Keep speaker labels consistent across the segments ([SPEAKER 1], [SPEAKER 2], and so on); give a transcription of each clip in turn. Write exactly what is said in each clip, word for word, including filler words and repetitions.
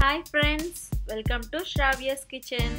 [SPEAKER 1] Hi friends, welcome to Sravya's kitchen.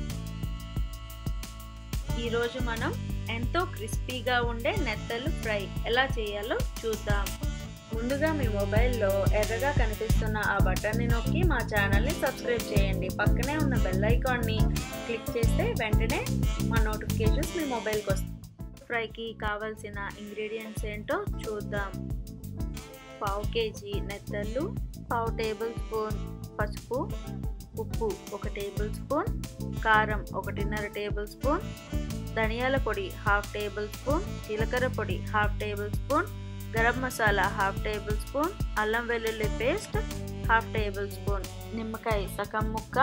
[SPEAKER 1] ఈరోజు మనం ఎంతో క్రిస్పీగా ఉండే నెత్తలు ఫ్రై ఎలా చేయాలో చూద్దాం. ముందుగా మీ మొబైల్లో ఎర్రగా కనిపిస్తున్న ఆ బటన్ని నొక్కి మా ఛానల్ని సబ్స్క్రైబ్ చేయండి. పక్కనే ఉన్న బెల్ ఐకాన్ని క్లిక్ చేస్తే వెంటనే మా నోటిఫికేషన్స్ మీ మొబైల్కి వస్తాయి. ఫ్రైకి కావాల్సిన ఇంగ్రీడియంట్స్ ఏంటో చూద్దాం. పావు కేజీ నెత్తళ్ళు, పావు టేబుల్ స్పూన్ పసుపు, ఉప్పు ఒక టేబుల్ స్పూన్, కారం ఒకటిన్నర టేబుల్ స్పూన్, ధనియాల పొడి హాఫ్ టేబుల్ స్పూన్, జీలకర్ర పొడి half tablespoon, garam masala half tablespoon, అల్లం వెల్లుల్లి పేస్ట్ హాఫ్ టేబుల్ స్పూన్, నిమ్మకాయ సగం ముక్క,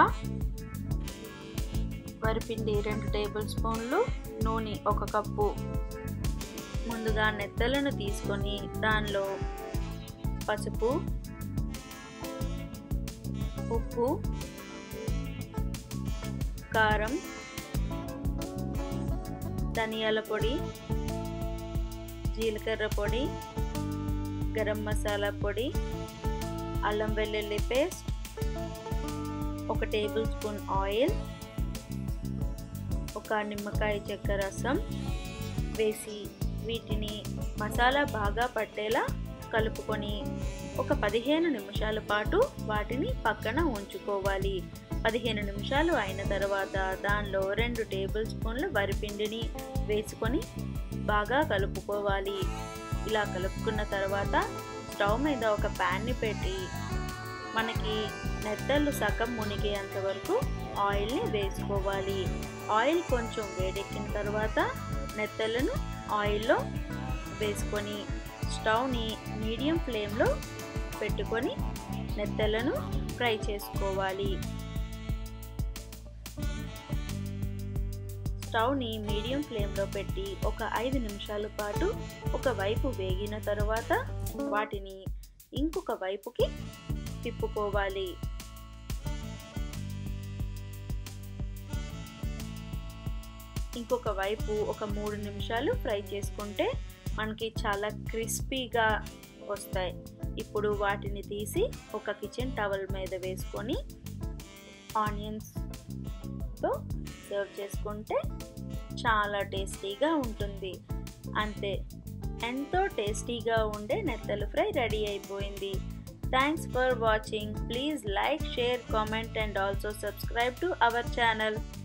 [SPEAKER 1] వరిపిండి రెండు టేబుల్ స్పూన్లు, నూనె ఒక కప్పు. ముందుగా నెత్తలను తీసుకొని దానిలో పసుపు, ఉప్పు, కారం, ధనియాల పొడి, జీలకర్ర పొడి, గరం మసాలా పొడి, అల్లం వెల్లుల్లి పేస్ట్, ఒక టేబుల్ స్పూన్ ఆయిల్, ఒక నిమ్మకాయ చెక్క రసం వేసి వీటిని మసాలా బాగా పట్టేలా కలుపుకొని ఒక పదిహేను నిమిషాల పాటు వాటిని పక్కన ఉంచుకోవాలి. పదిహేను నిమిషాలు అయిన తర్వాత దానిలో రెండు టేబుల్ స్పూన్ల వరిపిండిని వేసుకొని బాగా కలుపుకోవాలి. ఇలా కలుపుకున్న తర్వాత స్టవ్ మీద ఒక ప్యాన్ని పెట్టి మనకి నెత్తళ్ళు సగం మునిగేంత వరకు ఆయిల్ని వేసుకోవాలి. ఆయిల్ కొంచెం వేడెక్కిన తర్వాత నెత్తళ్ళను ఆయిల్లో వేసుకొని స్టవ్ని మీడియం ఫ్లేమ్లో పెట్టుకొని నెత్తళ్ళను ఫ్రై చేసుకోవాలి. స్టవ్ని మీడియం ఫ్లేమ్లో పెట్టి ఒక ఐదు నిమిషాల పాటు ఒక వైపు వేగిన తర్వాత వాటిని ఇంకొక వైపుకి తిప్పుకోవాలి. ఇంకొక వైపు ఒక మూడు నిమిషాలు ఫ్రై చేసుకుంటే మనకి చాలా క్రిస్పీగా వస్తాయి. ఇప్పుడు వాటిని తీసి ఒక కిచెన్ టవల్ మీద వేసుకొని ఆనియన్స్తో సర్వ్ చేసుకుంటే చాలా టేస్టీగా ఉంటుంది. అంతే, ఎంతో టేస్టీగా ఉండే నెత్తలు ఫ్రై రెడీ అయిపోయింది. Thanks for watching. Please like, share, comment and also subscribe to our channel.